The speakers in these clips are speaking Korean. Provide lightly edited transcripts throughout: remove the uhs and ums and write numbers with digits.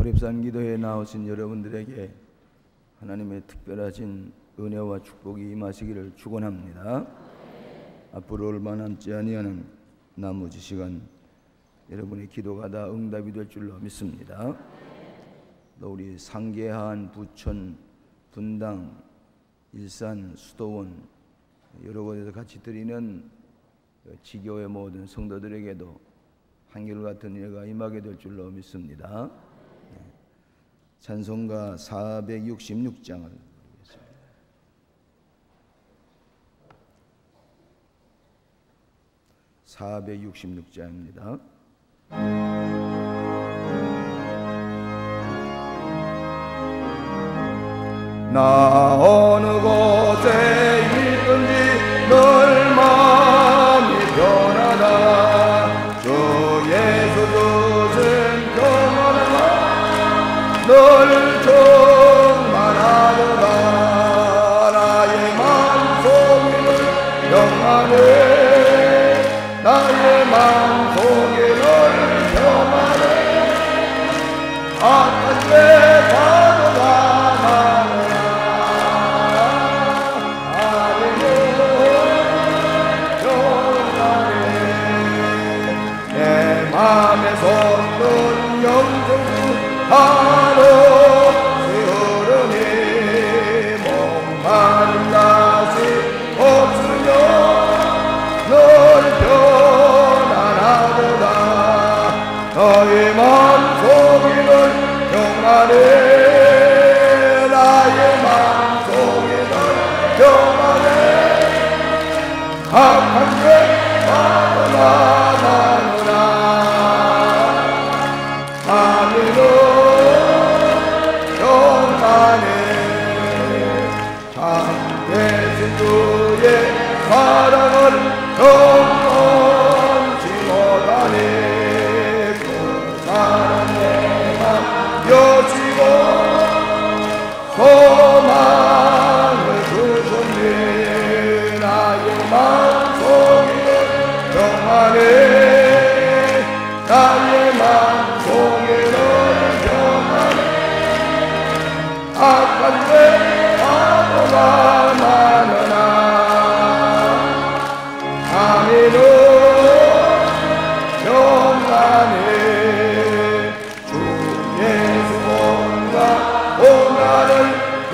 호렙산 기도에 나오신 여러분들에게 하나님의 특별하신 은혜와 축복이 임하시기를 축원합니다. 앞으로 얼마 남지 아니하는 나머지 시간 여러분의 기도가 다 응답이 될 줄로 믿습니다. 또 우리 상계한, 부천, 분당, 일산, 수도원 여러 곳에서 같이 드리는 지교의 모든 성도들에게도 한결같은 은혜가 임하게 될 줄로 믿습니다. 찬송가 466장을 부르겠습니다. (466장입니다) 나 어느 곳에 있든지 늘 마음이 편하다. 주 예수 주신 평안을 늘 충만하도다. 나의 마음속이 늘 평안해. 나의 마음속이 늘 평안해. 악한 죄 파도가 솟는 영적 하루 흐르니 목마른 다시 없으며 늘 편안하도다. 너의 마음속이 늘 평안해. 나의 마음속이 늘 평안해. 악한 죄 빠져나가느라 하늘은 평안해. 참되신 주의 사랑을 경험치 못하니 그 사랑의 맘 여시고 소망을 주셨네. 나의 마음속이 평안해. 나의 마음속에는 평안해. 악한 죄 파도가 많으나 아미는 평안해. 주 예수 온갖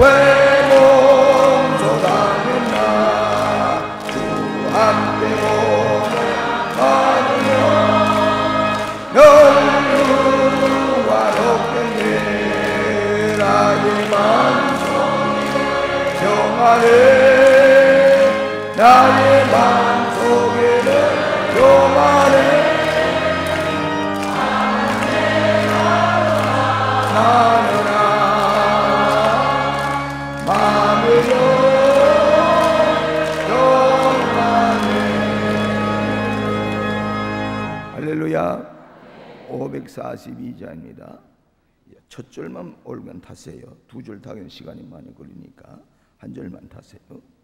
외모서 다닌다. 주 함께 오면 받으면 영원롭겠네. 나의 마음속이 평안해. 나의 마음속에는 평안해. 나느라 마음으로 평안해. 할렐루야. 542자입니다. 첫 절만 올건 타세요. 두 절 타기는 시간이 많이 걸리니까 한 절만 타세요.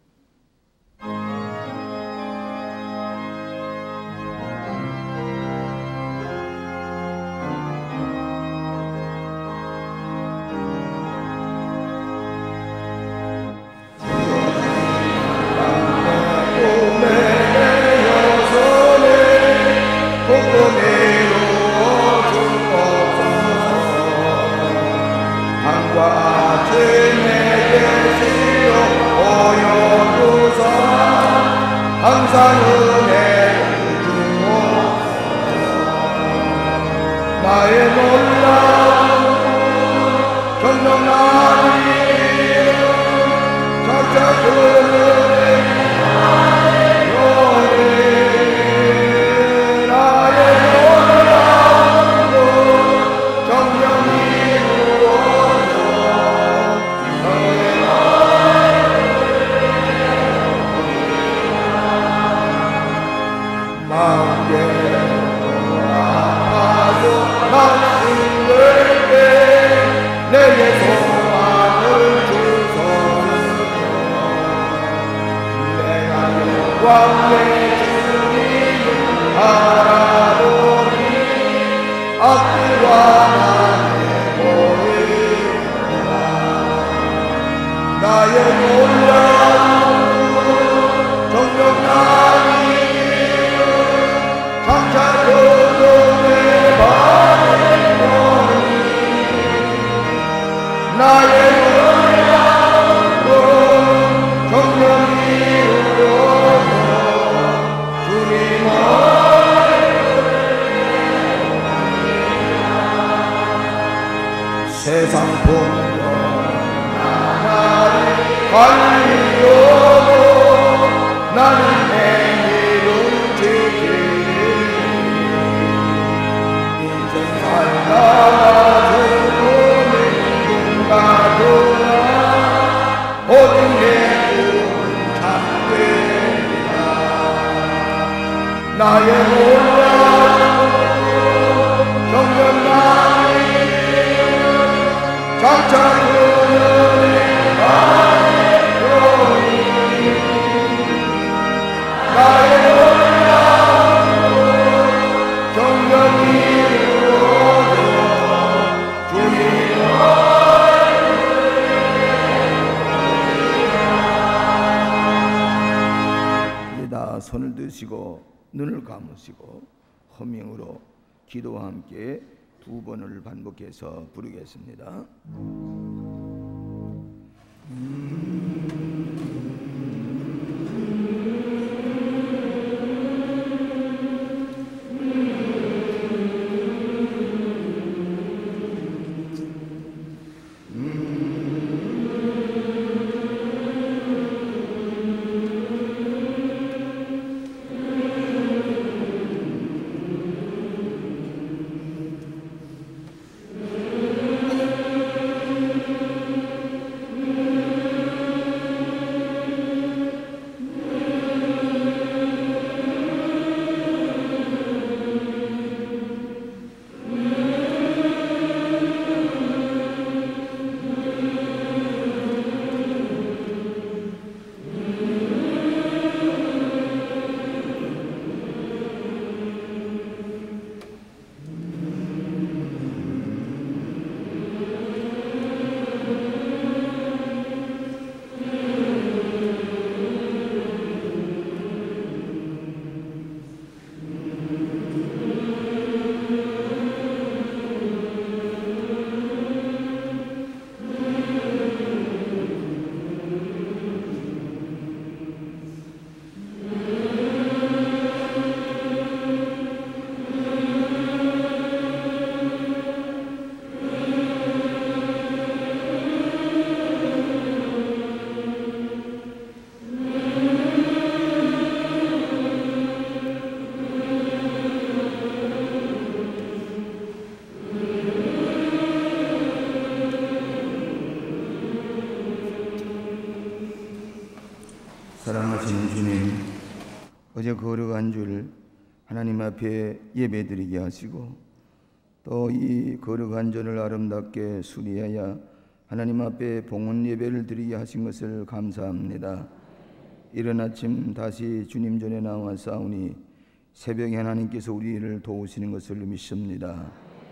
항상 은혜를 주옵소서. 나의 놀라운 경력나니 각자 그들의 노래. 나의 놀라운 경력이 주옵소서. 내게 소망을 주소서. 내가 영광의 주님을 바라보니 앞뒤와 나의 세상 본전 나를 관리하고 나는 행위를 지키니 인생 살다가 죽음을 눈가도나 오직 내 꿈은 참되리라. 나의 놀라움 정녕 장차 그늘에 가리오니 나의 놀라움 정녕 이루어져 주님 이제 다 손을 드시고 눈을 감으시고 허밍으로 기도와 함께 두 번을 반복해서 부르겠습니다. 사랑하시는 주님, 어제 거룩한 줄 하나님 앞에 예배드리게 하시고 또 이 거룩한 전을 아름답게 수리하여 하나님 앞에 봉헌 예배를 드리게 하신 것을 감사합니다. 이른 아침 다시 주님 전에 나와 싸우니 새벽에 하나님께서 우리를 도우시는 것을 믿습니다.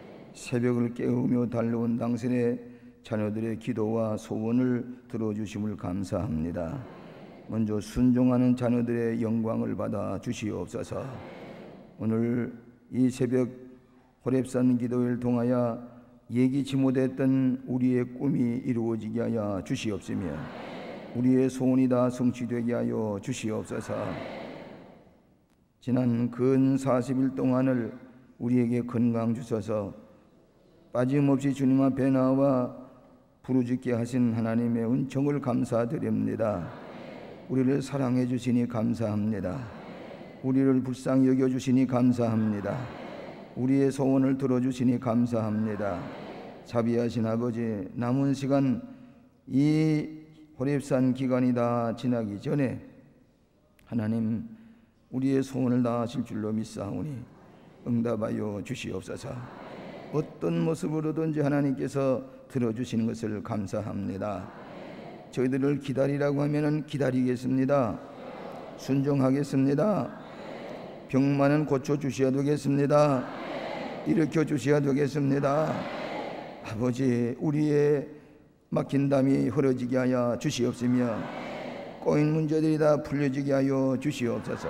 새벽을 깨우며 달려온 당신의 자녀들의 기도와 소원을 들어주심을 감사합니다. 먼저 순종하는 자녀들의 영광을 받아 주시옵소서. 오늘 이 새벽 호렙산 기도회를 통하여 예기치 못했던 우리의 꿈이 이루어지게 하여 주시옵시며 우리의 소원이 다 성취되게 하여 주시옵소서. 지난 근 40일 동안을 우리에게 건강 주셔서 빠짐없이 주님 앞에 나와 부르짖게 하신 하나님의 은총을 감사드립니다. 우리를 사랑해 주시니 감사합니다. 우리를 불쌍히 여겨 주시니 감사합니다. 우리의 소원을 들어주시니 감사합니다. 자비하신 아버지, 남은 시간 이 호렙산 기간이 다 지나기 전에 하나님 우리의 소원을 다 하실 줄로 믿사오니 응답하여 주시옵소서. 어떤 모습으로든지 하나님께서 들어주시는 것을 감사합니다. 저희들을 기다리라고 하면 기다리겠습니다. 순종하겠습니다. 병만은 고쳐주셔야 되겠습니다. 일으켜 주셔야 되겠습니다. 아버지, 우리의 막힌 담이 흐려지게 하여 주시옵시며 꼬인 문제들이 다 풀려지게 하여 주시옵소서.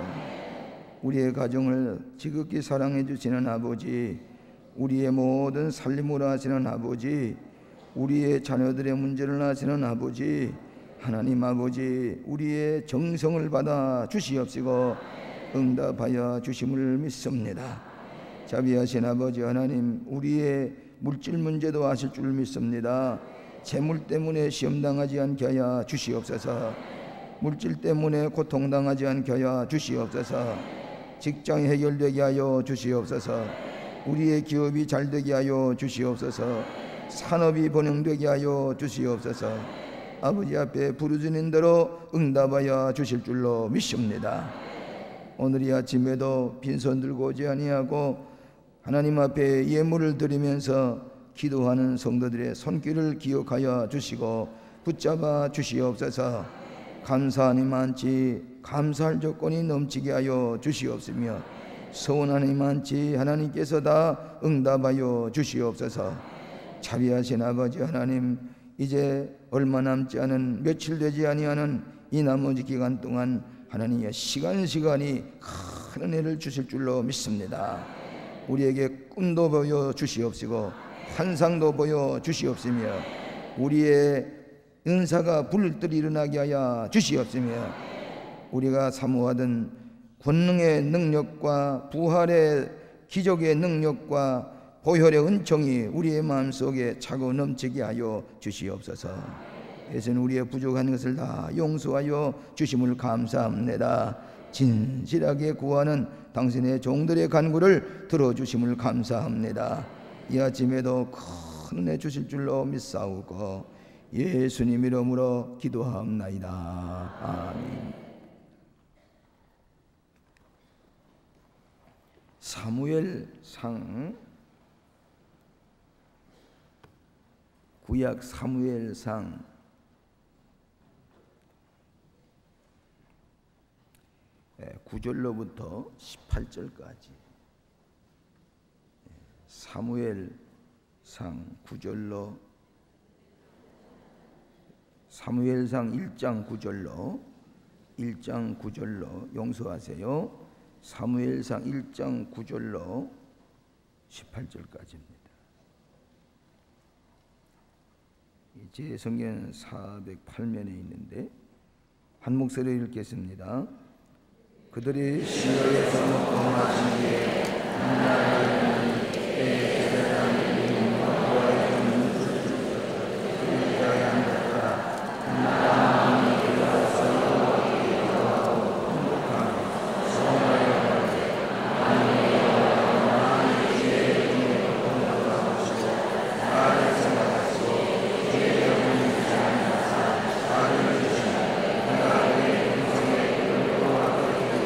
우리의 가정을 지극히 사랑해 주시는 아버지, 우리의 모든 살림을 하시는 아버지, 우리의 자녀들의 문제를 아시는 아버지, 하나님 아버지, 우리의 정성을 받아 주시옵시고 응답하여 주심을 믿습니다. 자비하신 아버지 하나님, 우리의 물질 문제도 아실 줄 믿습니다. 재물 때문에 시험당하지 않게 하여 주시옵소서. 물질 때문에 고통당하지 않게 하여 주시옵소서. 직장이 해결되게 하여 주시옵소서. 우리의 기업이 잘되게 하여 주시옵소서. 산업이 번영되게 하여 주시옵소서. 아버지 앞에 부르짖는 대로 응답하여 주실 줄로 믿습니다. 오늘 이 아침에도 빈손 들고 오지 아니하고 하나님 앞에 예물을 드리면서 기도하는 성도들의 손길을 기억하여 주시고 붙잡아 주시옵소서. 감사하니 많지 감사할 조건이 넘치게 하여 주시옵시며 서운하니 많지 하나님께서 다 응답하여 주시옵소서. 자비하신 아버지 하나님, 이제 얼마 남지 않은 며칠 되지 아니하는 이 나머지 기간 동안 하나님의 시간이 큰 은혜를 주실 줄로 믿습니다. 우리에게 꿈도 보여 주시옵시고 환상도 보여 주시옵시며 우리의 은사가 불뜰 일어나게 하여 주시옵시며 우리가 사모하던 권능의 능력과 부활의 기적의 능력과 보혈의 은총이 우리의 마음속에 차고 넘치게 하여 주시옵소서. 예수는 우리의 부족한 것을 다 용서하여 주심을 감사합니다. 진실하게 구하는 당신의 종들의 간구를 들어주심을 감사합니다. 이 아침에도 큰 은혜 주실 줄로 믿사오고 예수님 이름으로 기도하옵나이다. 아멘. 사무엘상, 구약 사무엘상 9절로부터 18절까지, 사무엘상 9절로, 사무엘상 1장 9절로 용서하세요. 사무엘상 1장 9절로 18절까지입니다. 제 성경 408면에 있는데 한 목소리로 읽겠습니다. 그들이 시내에서 먹고 마신 뒤에 한나라는 때에 대단한 이름과 보아의 눈을 그들이 자에 앉았다. 한나라는 그가 서로 기도하고 행복하며 소원하여 하나님의 지혜의 눈을 공부하고 싶고 나를 생각하시고 지혜의 눈을 주시면서 나를 주시며 나의 인생의 근거와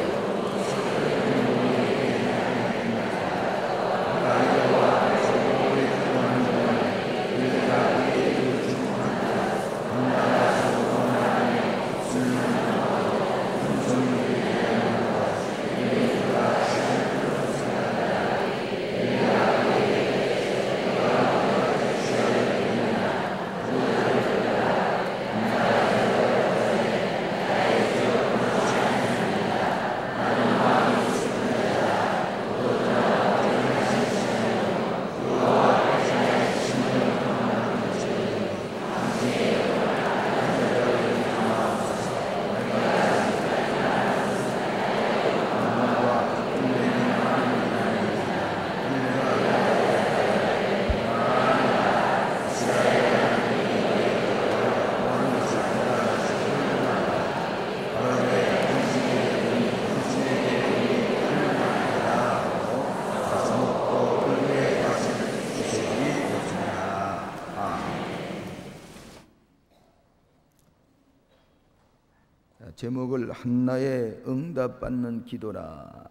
제목을 한나의 응답받는 기도라.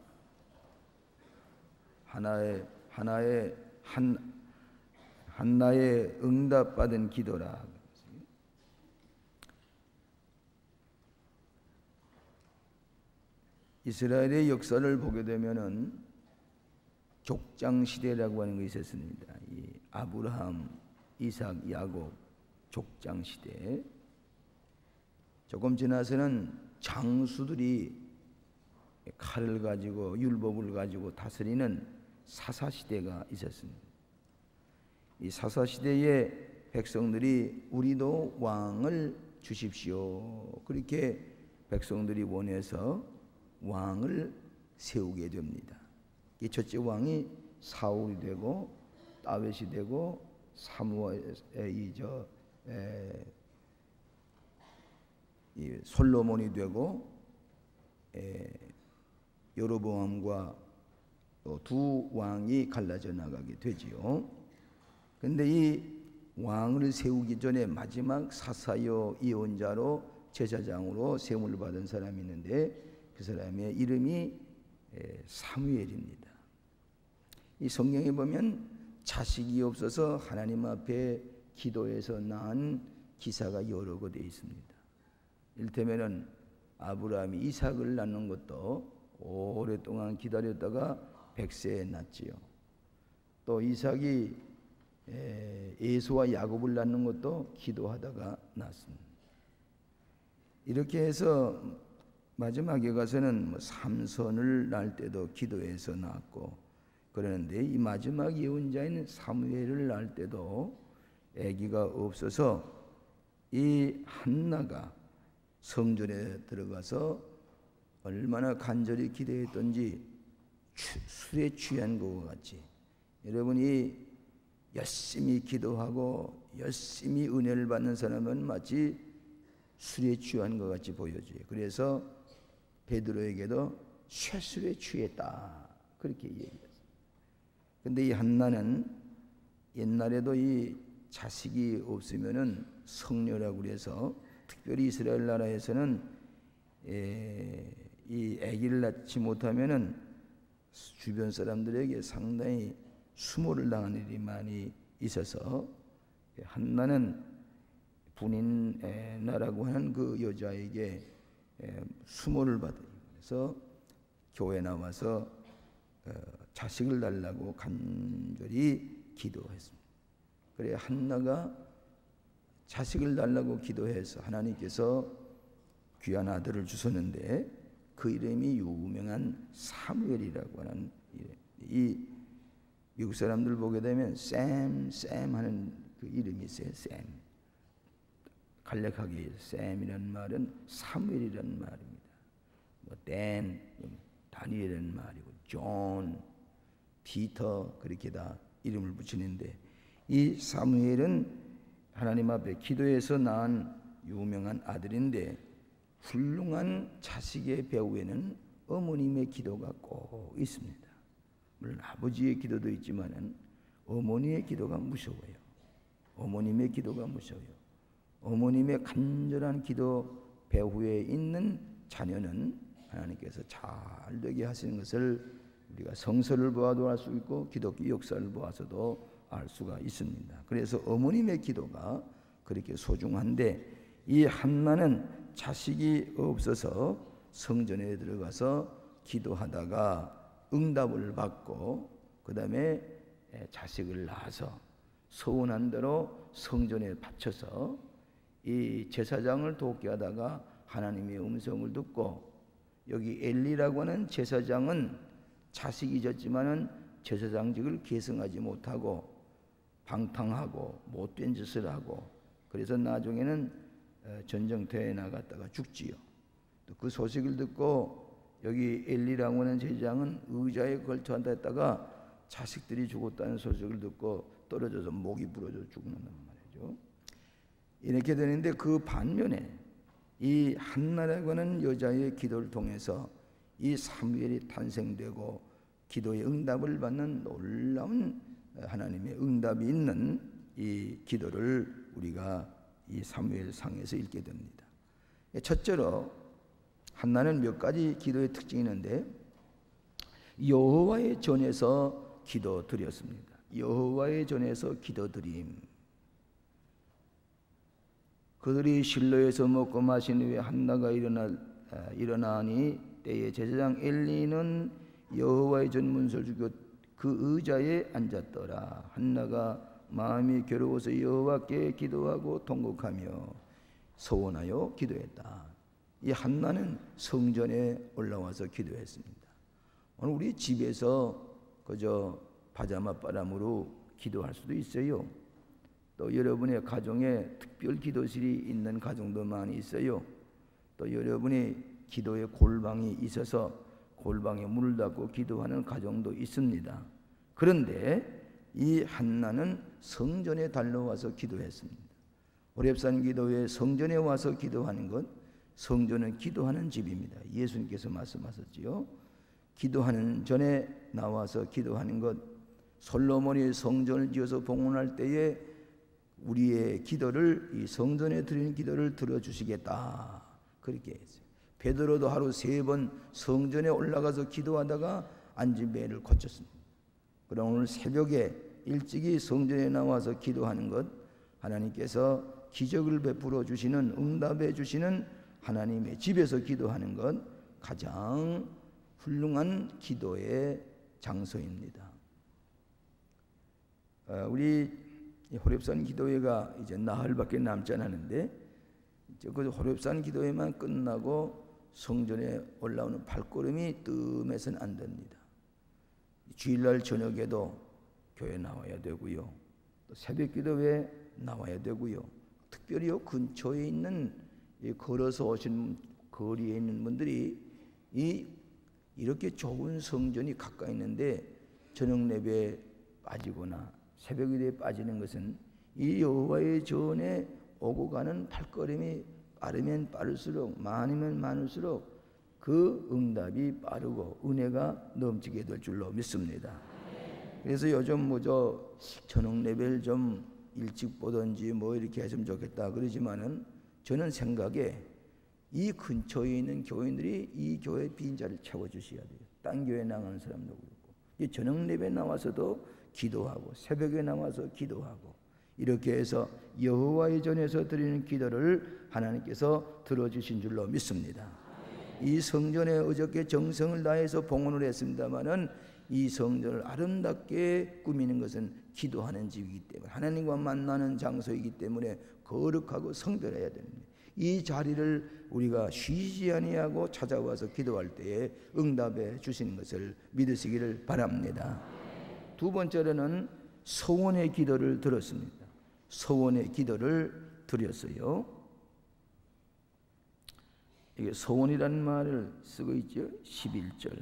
한나의 응답받은 기도라. 이스라엘의 역사를 보게 되면은 족장 시대라고 하는 것이 있었습니다. 이 아브라함, 이삭, 야곱, 족장 시대, 조금 지나서는 장수들이 칼을 가지고 율법을 가지고 다스리는 사사시대가 있었습니다. 이 사사시대에 백성들이 우리도 왕을 주십시오, 그렇게 백성들이 원해서 왕을 세우게 됩니다. 이 첫째 왕이 사울이 되고 다윗이 되고 사무엘이 솔로몬이 되고 여로보암과 또 두 왕이 갈라져 나가게 되지요. 그런데 이 왕을 세우기 전에 마지막 사사요 예언자로 제사장으로 세움을 받은 사람이 있는데 그 사람의 이름이 사무엘입니다. 이 성경에 보면 자식이 없어서 하나님 앞에 기도해서 낳은 기사가 여러 개 되어 있습니다. 이를테면은 아브라함이 이삭을 낳는 것도 오랫동안 기다렸다가 100세에 낳지요. 또 이삭이 에서와 야곱을 낳는 것도 기도하다가 낳습니다. 이렇게 해서 마지막에 가서는 삼손을 낳을 때도 기도해서 낳았고 그러는데, 이 마지막 예언자인 사무엘을 낳을 때도 아기가 없어서 이 한나가 성전에 들어가서 얼마나 간절히 기도했던지 술에 취한 것과 같이, 여러분이 열심히 기도하고 열심히 은혜를 받는 사람은 마치 술에 취한 것 같이 보여져요. 그래서 베드로에게도 쇠술에 취했다, 그렇게 얘기했어요. 근데 이 한나는 옛날에도 이 자식이 없으면은 성녀라고 그래서 특별히 이스라엘 나라에서는 이 아기를 낳지 못하면은 주변 사람들에게 상당히 수모를 당하는 일이 많이 있어서 한나는 분인나라고 하는 그 여자에게 수모를 받아요. 그래서 교회 나와서 자식을 달라고 간절히 기도했습니다. 그래 한나가 자식을 달라고 기도해서 하나님께서 귀한 아들을 주셨는데 그 이름이 유명한 사무엘이라고 하는 이름. 이 미국 사람들 보게 되면 샘 하는 그 이름이 있어요. 샘. 간략하게 샘이라는 말은 사무엘이라는 말입니다. 뭐 댄, 다니엘이라는 말이고 존, 피터, 그렇게 다 이름을 붙이는데, 이 사무엘은 하나님 앞에 기도해서 낳은 유명한 아들인데 훌륭한 자식의 배후에는 어머님의 기도가 꼭 있습니다. 물론 아버지의 기도도 있지만은 어머니의 기도가 무서워요. 어머님의 기도가 무서워요. 어머님의 간절한 기도 배후에 있는 자녀는 하나님께서 잘 되게 하시는 것을 우리가 성서를 보아도 알 수 있고 기독교 역사를 보아서도 알 수가 있습니다. 그래서 어머님의 기도가 그렇게 소중한데, 이 한나는 자식이 없어서 성전에 들어가서 기도하다가 응답을 받고 그 다음에 자식을 낳아서 서운한 대로 성전에 바쳐서 이 제사장을 돕게 하다가 하나님의 음성을 듣고, 여기 엘리라고 하는 제사장은 자식이 있었지만은 제사장직을 계승하지 못하고 방탕하고 못된 짓을 하고, 그래서 나중에는 전쟁터에 나갔다가 죽지요. 또 그 소식을 듣고 여기 엘리라고 하는 제사장은 의자에 걸쳐 앉아 있다가 자식들이 죽었다는 소식을 듣고 떨어져서 목이 부러져 죽는단 말이죠. 이렇게 되는데 그 반면에 이 한나라고 하는 여자의 기도를 통해서 이 사무엘이 탄생되고 기도의 응답을 받는 놀라운 하나님의 응답이 있는 이 기도를 우리가 이 사무엘상에서 읽게 됩니다. 첫째로 한나는 몇 가지 기도의 특징이 있는데, 여호와의 전에서 기도드렸습니다. 여호와의 전에서 기도드림. 그들이 실로에서 먹고 마신 후에 한나가 일어나니 때에 제사장 엘리는 여호와의 전 문서를 주고 그 의자에 앉았더라. 한나가 마음이 괴로워서 여호와께 기도하고 통곡하며 서원하여 기도했다. 이 한나는 성전에 올라와서 기도했습니다. 오늘 우리 집에서 그저 파자마 바람으로 기도할 수도 있어요. 또 여러분의 가정에 특별 기도실이 있는 가정도 많이 있어요. 또 여러분이 기도의 골방이 있어서 골방에 문을 닫고 기도하는 가정도 있습니다. 그런데 이 한나는 성전에 달려와서 기도했습니다. 호렙산 기도회 성전에 와서 기도하는 것, 성전은 기도하는 집입니다. 예수님께서 말씀하셨지요. 기도하는 전에 나와서 기도하는 것, 솔로몬이 성전을 지어서 봉헌할 때에 우리의 기도를, 이 성전에 드리는 기도를 들어주시겠다, 그렇게 했어요. 베드로도 하루 3번 성전에 올라가서 기도하다가 안진뱅이를 고쳤습니다. 그럼 오늘 새벽에 일찍이 성전에 나와서 기도하는 것, 하나님께서 기적을 베풀어 주시는, 응답해 주시는 하나님의 집에서 기도하는 것, 가장 훌륭한 기도의 장소입니다. 우리 호렙산 기도회가 이제 나흘밖에 남지 않았는데, 그 호렙산 기도회만 끝나고 성전에 올라오는 발걸음이 뜸해서는 안 됩니다. 주일날 저녁에도 교회 나와야 되고요, 또 새벽 기도회에 나와야 되고요, 특별히 근처에 있는 걸어서 오신 거리에 있는 분들이 이렇게 좋은 성전이 가까이 있는데 저녁 예배에 빠지거나 새벽 기도에 빠지는 것은 이 여호와의 전에 오고 가는 발걸음이 빠르면 빠를수록, 많으면 많을수록 그 응답이 빠르고 은혜가 넘치게 될 줄로 믿습니다. 그래서 요즘 저녁 예배를 좀 일찍 보든지 이렇게 했으면 좋겠다 그러지만은, 저는 생각에 이 근처에 있는 교인들이 이 교회 빈자를 채워주셔야 돼요. 딴 교회 나가는 사람도 그렇고, 이 저녁 예배 나와서도 기도하고 새벽에 나와서 기도하고, 이렇게 해서 여호와의 전에서 드리는 기도를 하나님께서 들어주신 줄로 믿습니다. 이 성전에 어저께 정성을 다해서 봉헌을 했습니다마는 이 성전을 아름답게 꾸미는 것은 기도하는 집이기 때문에, 하나님과 만나는 장소이기 때문에 거룩하고 성별해야 됩니다. 이 자리를 우리가 쉬지 아니하고 찾아와서 기도할 때에 응답해 주시는 것을 믿으시기를 바랍니다. 두 번째로는 서원의 기도를 들었습니다. 서원의 기도를 드렸어요. 이게 서원이라는 말을 쓰고 있죠. 11절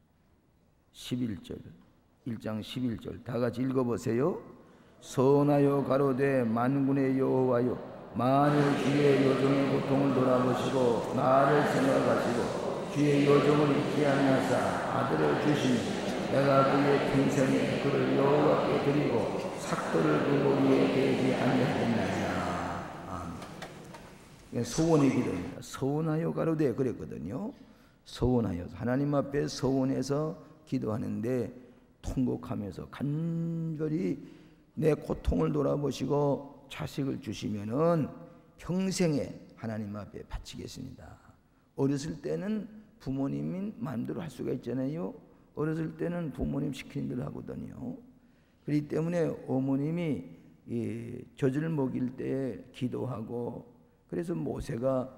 1장 11절 다 같이 읽어보세요. 서원하여 가로되 만군의 여호와여, 만일 주의 요정의 고통을 돌아보시고 나를 생각하시고 주의 요정을 잊지 아니하사 아들을 주시니 내가 그의 평생에 그를 여호와께 드리고 삭도를 그 머리에 대지 아니하겠나이다. 아멘. 서원의 기도입니다. 서원하여 가로되 그랬거든요. 서원하여, 하나님 앞에 서원해서 기도하는데 통곡하면서 간절히 내 고통을 돌아보시고 자식을 주시면은 평생에 하나님 앞에 바치겠습니다. 어렸을 때는 부모님이 마음대로 할 수가 있잖아요. 어렸을 때는 부모님 시키는 대로 하거든요. 그렇기 때문에 어머님이 젖을 먹일 때 기도하고, 그래서 모세가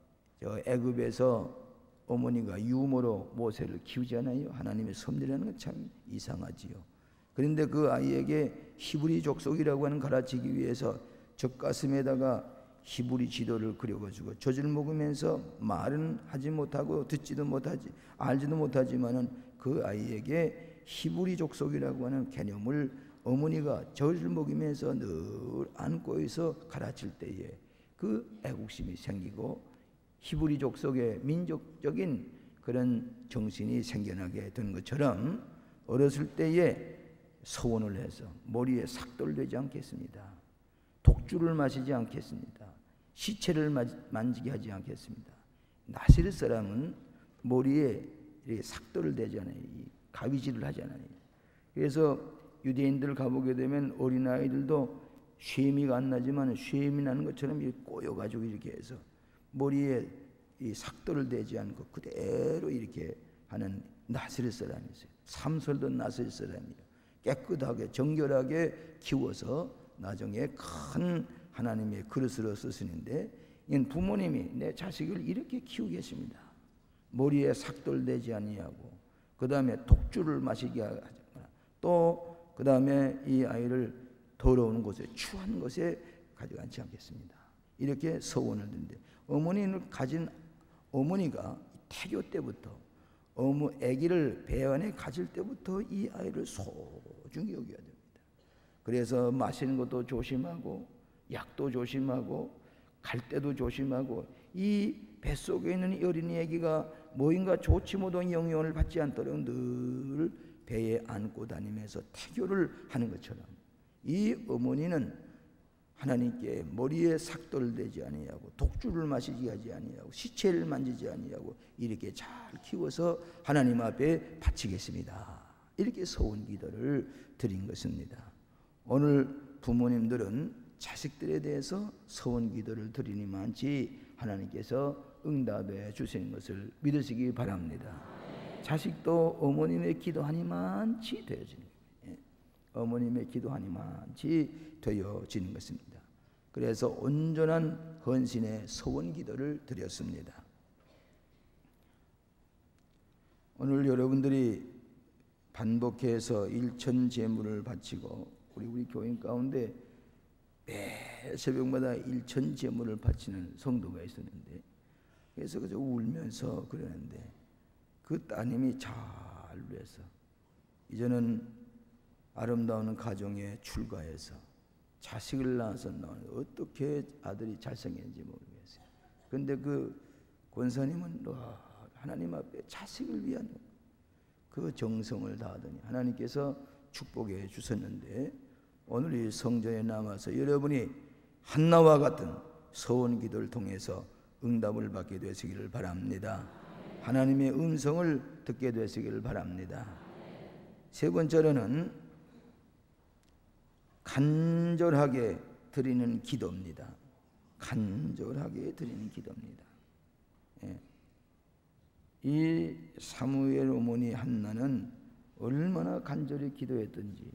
애굽에서 어머니가 유모로 모세를 키우잖아요. 하나님의 섭리라는 건 참 이상하지요. 그런데 그 아이에게 히브리 족속이라고 하는 가르치기 위해서 젖가슴에다가 히브리 지도를 그려가지고 젖을 먹으면서 말은 하지 못하고 듣지도 못하지 알지도 못하지만은 그 아이에게 히브리 족속이라고 하는 개념을 어머니가 젖을 먹이면서 늘 안고 있어 가르칠 때에 그 애국심이 생기고 히브리 족속의 민족적인 그런 정신이 생겨나게 된 것처럼, 어렸을 때에 서원을 해서 머리에 삭도를 대지 않겠습니다. 독주를 마시지 않겠습니다. 시체를 만지게 하지 않겠습니다. 나세렛 사람은 머리에 삭도를 대잖아요. 가위질을 하잖아요. 그래서 유대인들 가보게 되면 어린아이들도 쉐미가 안 나지만 쉐미 나는 것처럼 이렇게 꼬여가지고 이렇게 해서 머리에 이 삭도를 대지 않고 그대로 이렇게 하는 나세렛 사람이 있어요. 삼설도 나세렛 사람이에요. 깨끗하게 정결하게 키워서 나중에 큰 하나님의 그릇으로 쓰시는데, 이는 부모님이 내 자식을 이렇게 키우겠습니다. 머리에 삭돌되지 아니하고, 그 다음에 독주를 마시게 하거나, 또 그 다음에 이 아이를 더러운 곳에 추한 곳에 가져가지 않겠습니다. 이렇게 서원을 드는데, 어머니를 가진 어머니가 태교 때부터 아기를 배 안에 가질 때부터 이 아이를 소중히 여겨야 됩니다. 그래서 마시는 것도 조심하고, 약도 조심하고, 갈 때도 조심하고, 이 뱃속에 있는 이 어린이 아기가 뭐인가 좋지 못한 영향을 받지 않도록 늘 배에 안고 다니면서 태교를 하는 것처럼, 이 어머니는 하나님께 머리에 삭돌되지 아니하고, 독주를 마시지 하지 아니하고, 시체를 만지지 아니하고, 이렇게 잘 키워서 하나님 앞에 바치겠습니다. 이렇게 소원 기도를 드린 것입니다. 오늘 부모님들은 자식들에 대해서 소원 기도를 드리니 많지 하나님께서 응답해 주시는 것을 믿으시기 바랍니다. 자식도 어머님의 기도하니 많지 되어지는 거예요. 어머님의 기도하니 많지 되어지는 것입니다. 그래서 온전한 헌신의 소원 기도를 드렸습니다. 오늘 여러분들이 반복해서 일천 제물을 바치고, 우리 교인 가운데 매 새벽마다 일천 제물을 바치는 성도가 있었는데, 그래서 그저 울면서 그러는데, 그 따님이 잘 위해서 이제는 아름다운 가정에 출가해서 자식을 낳아서 나오는데, 어떻게 아들이 잘생겼는지 모르겠어요. 그런데 그 권사님은 하나님 앞에 자식을 위한 그 정성을 다하더니 하나님께서 축복해 주셨는데, 오늘 이 성전에 남아서 여러분이 한나와 같은 소원 기도를 통해서 응답을 받게 되시기를 바랍니다. 하나님의 음성을 듣게 되시기를 바랍니다. 세 번째로는 간절하게 드리는 기도입니다. 간절하게 드리는 기도입니다. 이 사무엘 어머니 한나는 얼마나 간절히 기도했던지,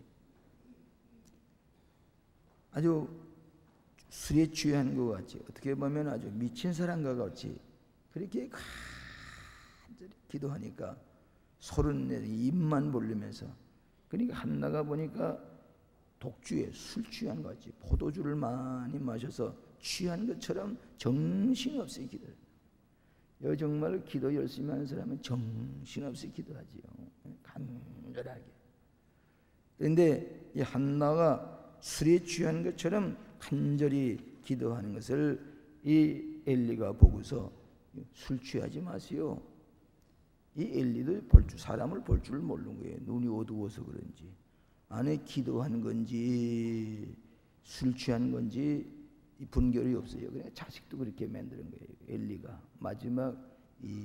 아주 술에 취한 것 같이, 어떻게 보면 아주 미친 사람과 같이 그렇게 간절히 기도하니까 소름 내서 입만 벌리면서, 그러니까 한나가 보니까 독주에 술 취한 것 같이 포도주를 많이 마셔서 취한 것처럼 정신없이 기도해요. 정말 기도 열심히 하는 사람은 정신없이 기도하지요. 간절하게. 그런데 이 한나가 술에 취한 것처럼 간절히 기도하는 것을 이 엘리가 보고서 술 취하지 마세요. 이 엘리도 사람을 볼 줄 모르는 거예요. 눈이 어두워서 그런지, 안에 기도한 건지 술 취한 건지 분별이 없어요. 그냥 자식도 그렇게 만드는 거예요. 엘리가 마지막 이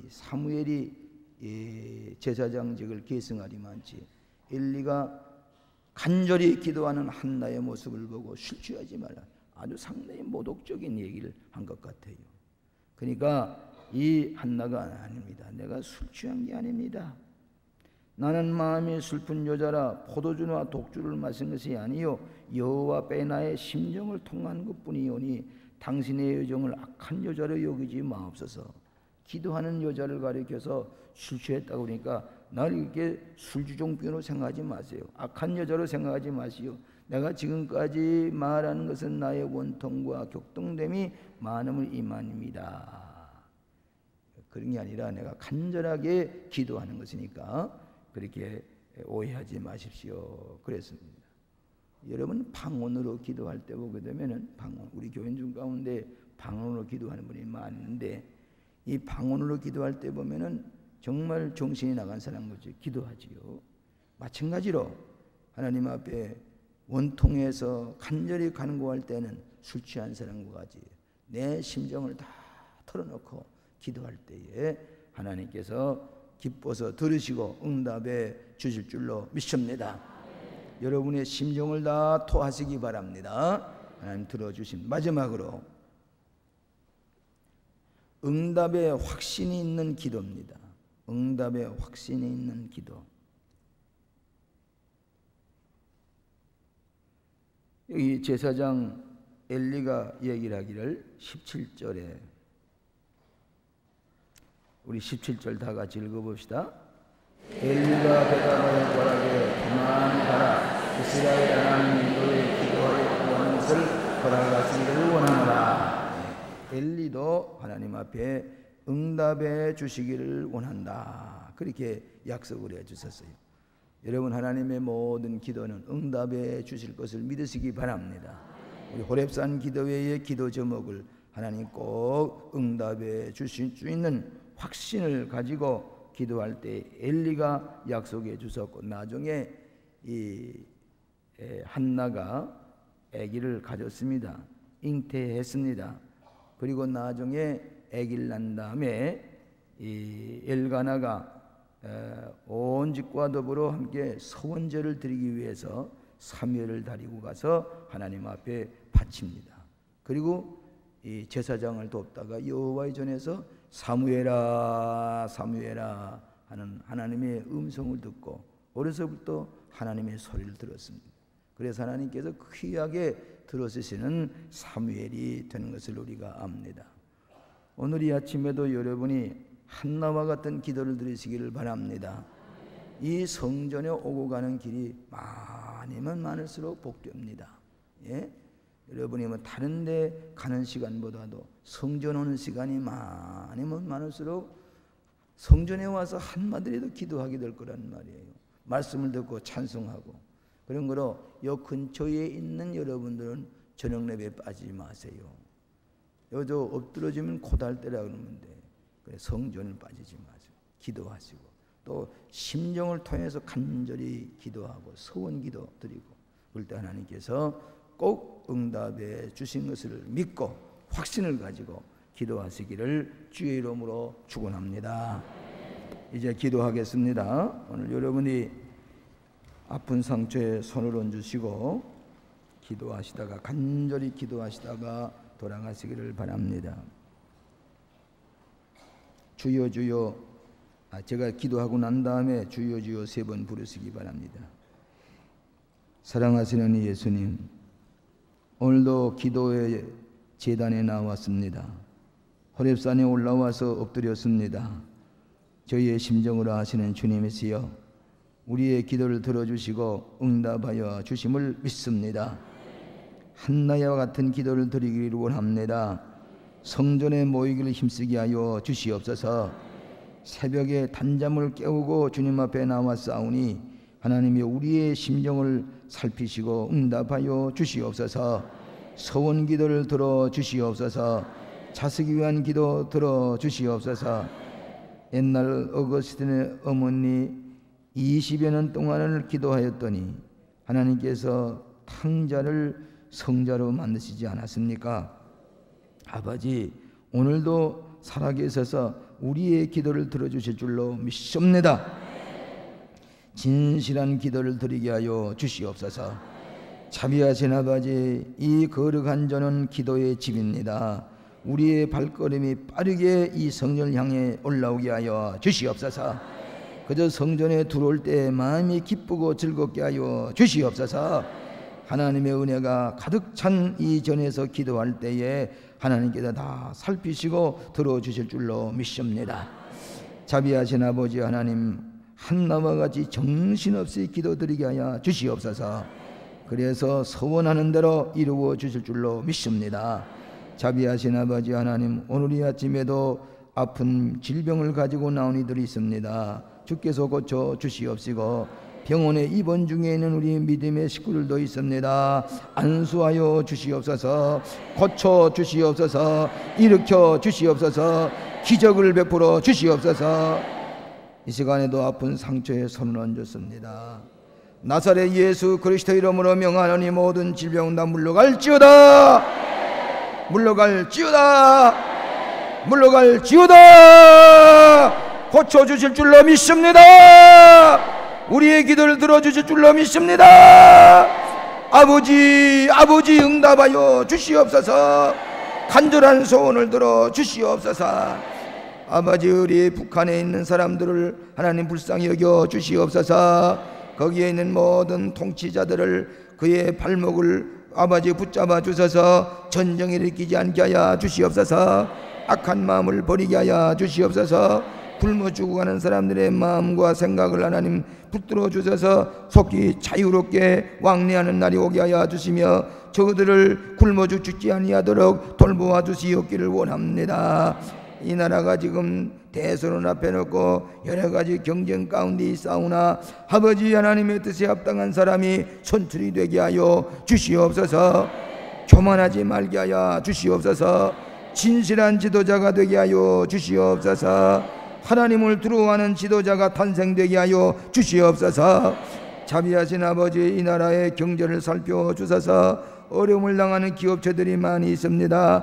사무엘이 제사장직을 계승하리만치 엘리가 간절히 기도하는 한나의 모습을 보고 술 취하지 말라, 아주 상당히 모독적인 얘기를 한 것 같아요. 그러니까 이 한나가 아닙니다. 내가 술 취한 게 아닙니다. 나는 마음이 슬픈 여자라 포도주나 독주를 마신 것이 아니요 여호와 앞에 나의 심정을 통한 것뿐이오니 당신의 여정을 악한 여자로 여기지 마옵소서. 기도하는 여자를 가리켜서 술 취했다고 그러니까 나를 이렇게 술주종병으로 생각하지 마세요. 악한 여자로 생각하지 마시오. 내가 지금까지 말하는 것은 나의 원통과 격동됨이 많음을 이만입니다. 그런 게 아니라 내가 간절하게 기도하는 것이니까 그렇게 오해하지 마십시오. 그랬습니다. 여러분, 방언으로 기도할 때 보게 되면은 우리 교인 중 가운데 방언으로 기도하는 분이 많은데, 이 방언으로 기도할 때 보면은 정말 정신이 나간 사람 같이 기도하지요. 마찬가지로 하나님 앞에 원통해서 간절히 간구할 때는 술 취한 사람과 같이 내 심정을 다 털어놓고 기도할 때에 하나님께서 기뻐서 들으시고 응답해 주실 줄로 믿습니다. 여러분의 심정을 다 토하시기 바랍니다. 하나님 들어주신. 마지막으로 응답에 확신이 있는 기도입니다. 응답에 확신이 있는 기도. 여기 제사장 엘리가 얘기를 하기를 17절에, 우리 17절 다 같이 읽어봅시다. 엘리가 대답하여 저에게 그만하라. 이스라엘 하나님이 너의 기도에 구하는 것을 허락하시기를 원하노라. 엘리도 하나님 앞에 응답해 주시기를 원한다. 그렇게 약속을 해 주셨어요. 여러분, 하나님의 모든 기도는 응답해 주실 것을 믿으시기 바랍니다. 우리 호렙산 기도회의 기도 제목을 하나님 꼭 응답해 주실 수 있는 확신을 가지고 기도할 때 엘리가 약속해 주셨고, 나중에 이 한나가 아기를 가졌습니다. 잉태했습니다. 그리고 나중에 아기를 낳은 다음에 이 엘가나가 온 집과 더불어 함께 서원제를 드리기 위해서 사무엘을 데리고 가서 하나님 앞에 바칩니다. 그리고 이 제사장을 돕다가 여호와의 전에서 사무엘아 사무엘아 하는 하나님의 음성을 듣고 어려서부터 하나님의 소리를 들었습니다. 그래서 하나님께서 귀하게 들어주시는 사무엘이 되는 것을 우리가 압니다. 오늘 이 아침에도 여러분이 한나와 같은 기도를 드리시기를 바랍니다. 이 성전에 오고 가는 길이 많으면 많을수록 복됩니다. 예? 여러분이 뭐 다른 데 가는 시간보다도 성전 오는 시간이 많으면 많을수록 성전에 와서 한마디라도 기도하게 될 거란 말이에요. 말씀을 듣고 찬송하고. 그런 거로 요 근처에 있는 여러분들은 저녁 예배에 빠지지 마세요. 여저 엎드러지면 고달대라 그러면 돼. 성전을 빠지지 마세요. 기도하시고 또 심정을 통해서 간절히 기도하고 소원 기도 드리고, 그럴 때 하나님께서 꼭 응답해 주신 것을 믿고 확신을 가지고 기도하시기를 주의 이름으로 축원합니다. 이제 기도하겠습니다. 오늘 여러분이 아픈 상처에 손을 얹으시고 기도하시다가 간절히 기도하시다가 돌아가시기를 바랍니다. 주여 주여, 제가 기도하고 난 다음에 주여 주여 3번 부르시기 바랍니다. 사랑하시는 예수님, 오늘도 기도의 제단에 나왔습니다. 호렙산에 올라와서 엎드렸습니다. 저희의 심정으로 아시는 주님이시여, 우리의 기도를 들어주시고 응답하여 주심을 믿습니다. 한나야와 같은 기도를 드리기를 원합니다. 성전에 모이기를 힘쓰게 하여 주시옵소서. 새벽에 단잠을 깨우고 주님 앞에 나와 싸우니 하나님이 우리의 심정을 살피시고 응답하여 주시옵소서. 소원 기도를 들어 주시옵소서. 자식이 위한 기도 들어 주시옵소서. 옛날 어거스틴의 어머니 20여 년 동안을 기도하였더니 하나님께서 탕자를 성자로 만드시지 않았습니까? 아버지, 오늘도 살아계셔서 우리의 기도를 들어주실 줄로 믿습니다. 진실한 기도를 드리게 하여 주시옵소서. 자비하신 아버지, 이 거룩한 전은 기도의 집입니다. 우리의 발걸음이 빠르게 이 성전을 향해 올라오게 하여 주시옵소서. 그저 성전에 들어올 때 마음이 기쁘고 즐겁게 하여 주시옵소서. 하나님의 은혜가 가득 찬 이 전에서 기도할 때에 하나님께서 다 살피시고 들어주실 줄로 믿습니다. 자비하신 아버지 하나님, 한나와 같이 정신없이 기도드리게 하여 주시옵소서. 그래서 소원하는 대로 이루어 주실 줄로 믿습니다. 자비하신 아버지 하나님, 오늘 이 아침에도 아픈 질병을 가지고 나온 이들이 있습니다. 주께서 고쳐 주시옵시고 병원에 입원 중에 있는 우리 믿음의 식구들도 있습니다. 안수하여 주시옵소서. 고쳐 주시옵소서. 일으켜 주시옵소서. 기적을 베풀어 주시옵소서. 이 시간에도 아픈 상처에 손을 얹었습니다. 나사렛 예수 그리스도 이름으로 명하노니 모든 질병 다 물러갈지어다. 물러갈지어다. 물러갈지어다. 고쳐 주실 줄로 믿습니다. 우리의 기도를 들어주실 줄로 믿습니다. 아버지 응답하여 주시옵소서. 간절한 소원을 들어 주시옵소서. 아버지, 우리 북한에 있는 사람들을 하나님 불쌍히 여겨 주시옵소서. 거기에 있는 모든 통치자들을 그의 발목을 아버지 붙잡아 주셔서 전쟁을 일으키지 않게 하여 주시옵소서. 악한 마음을 버리게 하여 주시옵소서. 굶어 죽어가는 사람들의 마음과 생각을 하나님 붙들어 주셔서 속히 자유롭게 왕래하는 날이 오게 하여 주시며 저들을 굶어 죽지 아니하도록 돌보아 주시옵기를 원합니다. 이 나라가 지금 대선을 앞에 놓고 여러 가지 경쟁 가운데 있사오나 아버지 하나님의 뜻에 합당한 사람이 선출이 되게 하여 주시옵소서. 교만하지 말게 하여 주시옵소서. 진실한 지도자가 되게 하여 주시옵소서. 하나님을 두려워하는 지도자가 탄생되게 하여 주시옵소서. 자비하신 아버지, 이 나라의 경제를 살펴주셔서 어려움을 당하는 기업체들이 많이 있습니다.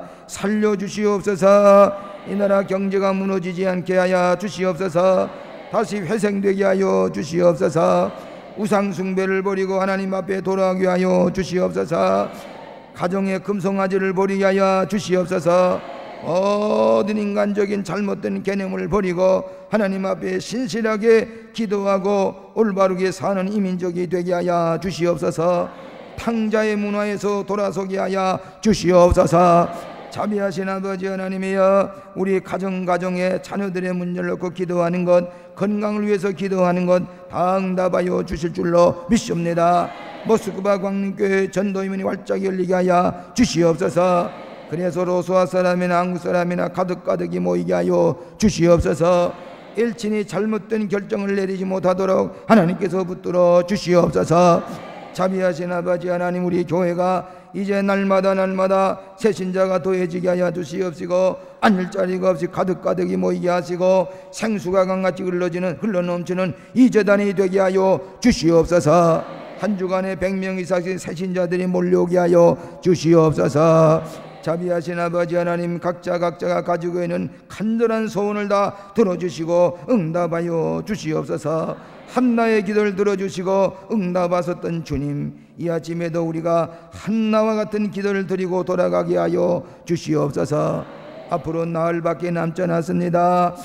살려주시옵소서. 이 나라 경제가 무너지지 않게 하여 주시옵소서. 다시 회생되게 하여 주시옵소서. 우상숭배를 버리고 하나님 앞에 돌아가게 하여 주시옵소서. 가정의 금송아지를 버리게 하여 주시옵소서. 모든 인간적인 잘못된 개념을 버리고 하나님 앞에 신실하게 기도하고 올바르게 사는 이민족이 되게 하여 주시옵소서. 탕자의 문화에서 돌아서게 하여 주시옵소서. 자비하신 아버지 하나님이여, 우리 가정에 자녀들의 문제를 놓고 기도하는 것, 건강을 위해서 기도하는 것 다 응답하여 주실 줄로 믿습니다. 모스크바 광림교회 전도위원회 활짝 열리게 하여 주시옵소서. 그래서 로스와 사람이나 한국 사람이나 가득가득이 모이게 하여 주시옵소서. 일친이 잘못된 결정을 내리지 못하도록 하나님께서 붙들어 주시옵소서. 자비하신 아버지 하나님, 우리 교회가 이제 날마다 새신자가 더해지게 하여 주시옵시고 앉을 자리가 없이 가득가득이 모이게 하시고 생수가 강같이 흘러넘치는 이 재단이 되게 하여 주시옵소서. 한 주간에 100명 이상의 새신자들이 몰려오게 하여 주시옵소서. 자비하신 아버지 하나님, 각자가 가지고 있는 간절한 소원을 다 들어주시고 응답하여 주시옵소서. 한나의 기도를 들어주시고 응답하셨던 주님, 이 아침에도 우리가 한나와 같은 기도를 드리고 돌아가게 하여 주시옵소서. 앞으로 나흘밖에 남지 않았습니다.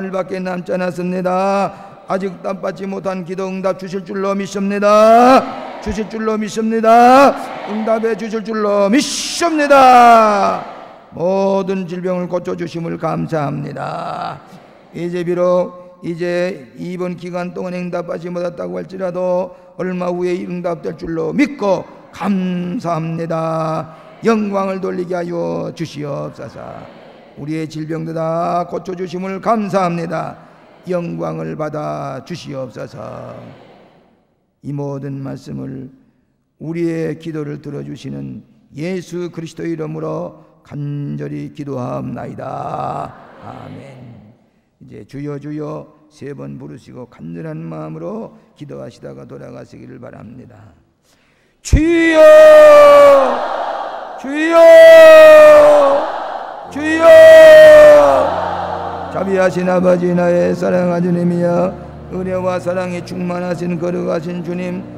아직 답받지 못한 기도 응답 주실 줄로 믿습니다. 응답해 주실 줄로 믿습니다. 모든 질병을 고쳐주심을 감사합니다. 이제 비록 이번 기간 동안 응답하지 못했다고 할지라도 얼마 후에 응답될 줄로 믿고 감사합니다. 영광을 돌리게 하여 주시옵소서. 우리의 질병도 다 고쳐주심을 감사합니다. 영광을 받아 주시옵소서. 이 모든 말씀을 우리의 기도를 들어주시는 예수 그리스도의 이름으로 간절히 기도하옵나이다. 아멘. 이제 주여 주여 3번 부르시고 간절한 마음으로 기도하시다가 돌아가시기를 바랍니다. 주여 주여 주여. 자비하신 아버지, 나의 사랑하는 주님이여, 은혜와 사랑이 충만하신 거룩하신 주님,